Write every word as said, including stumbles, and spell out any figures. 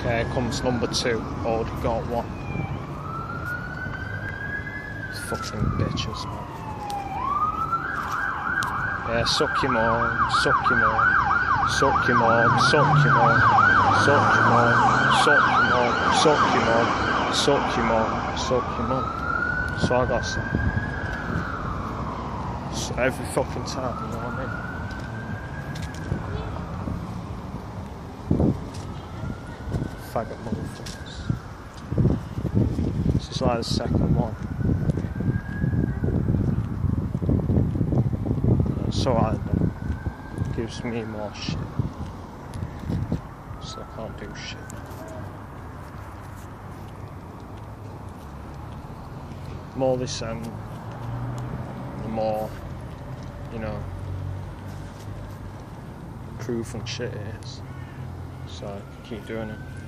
Okay, comes number two. Already got one. Fucking bitches, man. Yeah, suck your mom, suck your mom, suck your mom, suck your mom, suck your mom, suck your mom, suck your mom, suck your mom, suck your mom. So I gotta say. So every fucking time, you know what I mean? Faggot motherfuckers. This is like the second one. So I gives me more shit. So I can't do shit. The more they send, the more, you know, proof and shit it is. So I keep doing it.